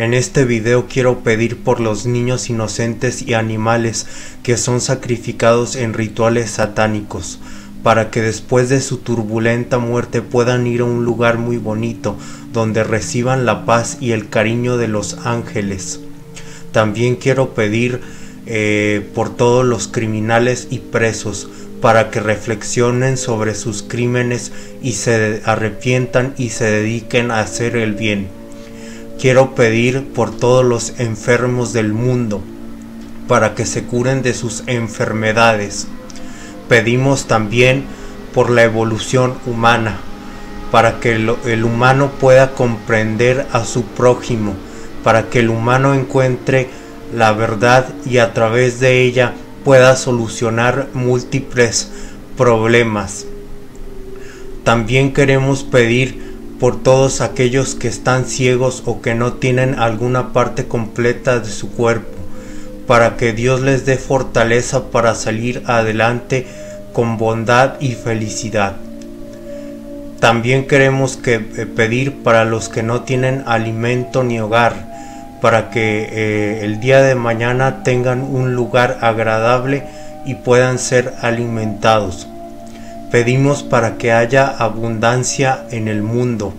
En este video quiero pedir por los niños inocentes y animales que son sacrificados en rituales satánicos, para que después de su turbulenta muerte puedan ir a un lugar muy bonito, donde reciban la paz y el cariño de los ángeles. También quiero pedir por todos los criminales y presos, para que reflexionen sobre sus crímenes y se arrepientan y se dediquen a hacer el bien. Quiero pedir por todos los enfermos del mundo, para que se curen de sus enfermedades. Pedimos también por la evolución humana, para que el humano pueda comprender a su prójimo, para que el humano encuentre la verdad y a través de ella pueda solucionar múltiples problemas. También queremos pedir por todos aquellos que están ciegos o que no tienen alguna parte completa de su cuerpo, para que Dios les dé fortaleza para salir adelante con bondad y felicidad. También queremos pedir para los que no tienen alimento ni hogar, para que el día de mañana tengan un lugar agradable y puedan ser alimentados. Pedimos para que haya abundancia en el mundo.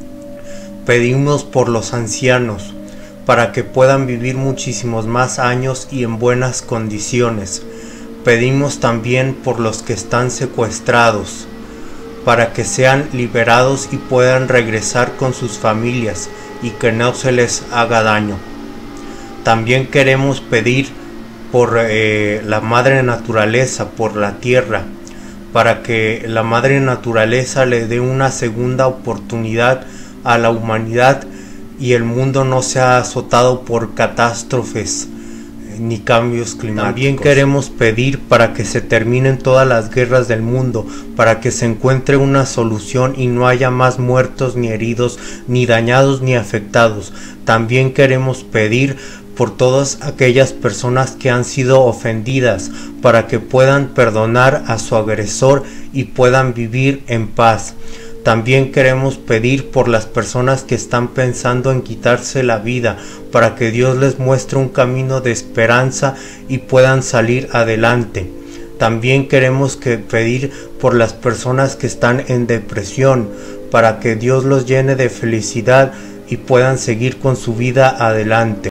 Pedimos por los ancianos, para que puedan vivir muchísimos más años y en buenas condiciones. Pedimos también por los que están secuestrados, para que sean liberados y puedan regresar con sus familias y que no se les haga daño. También queremos pedir por la madre naturaleza, por la tierra, para que la madre naturaleza le dé una segunda oportunidad a la humanidad y el mundo no sea azotado por catástrofes ni cambios climáticos. También queremos pedir para que se terminen todas las guerras del mundo, para que se encuentre una solución y no haya más muertos ni heridos, ni dañados ni afectados. También queremos pedir por todas aquellas personas que han sido ofendidas, para que puedan perdonar a su agresor y puedan vivir en paz. También queremos pedir por las personas que están pensando en quitarse la vida, para que Dios les muestre un camino de esperanza y puedan salir adelante. También queremos pedir por las personas que están en depresión, para que Dios los llene de felicidad y puedan seguir con su vida adelante.